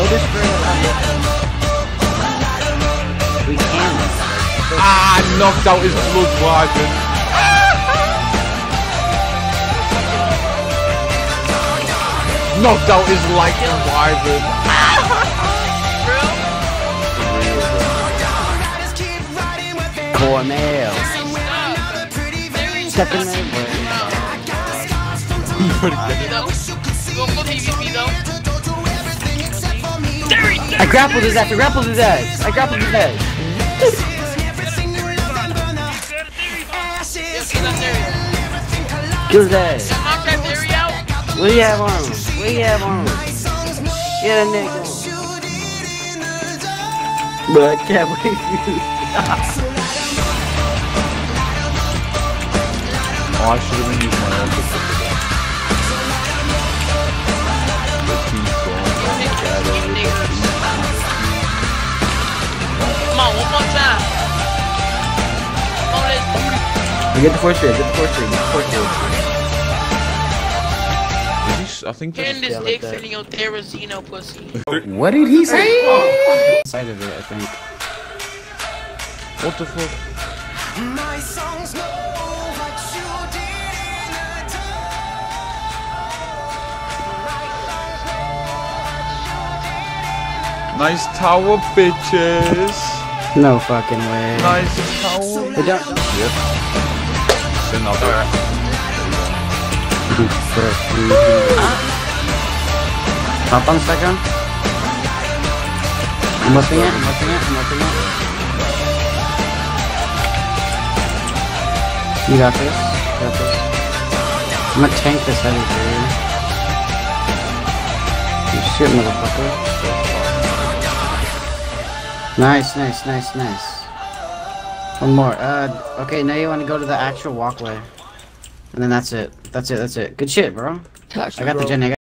destroy it. We can. Ah, knocked out his blood wagon. Knocked out his lightning wyvern. Cornell. Second name. I grappled his ass. I grappled his ass. I grappled his ass. Kill his ass. What do you have on him? What do you have on him? Get a nigga. But I can't wait for you. Oh, I should have been using my own pistol for that. Come on, one more time. Come on, let's do it. Get the force trade, get the force trade, get the force trade. I think Getting this dick fitting your Terrazino pussy. What did he say? Side of it, I think. What the fuck? My songs know what you did in the dark. Nice tower, bitches. No fucking way. Nice tower. They don't. Yep. Sitting out there. Hop on a second. I'm whipping it, I'm whipping it, I'm whipping it. You got this. You got this. I'm gonna tank this heavy for you. You shit, motherfucker. Nice, nice, nice, nice. One more. Okay, now you want to go to the actual walkway. And then that's it. That's it, that's it. Good shit, bro. I got the gen.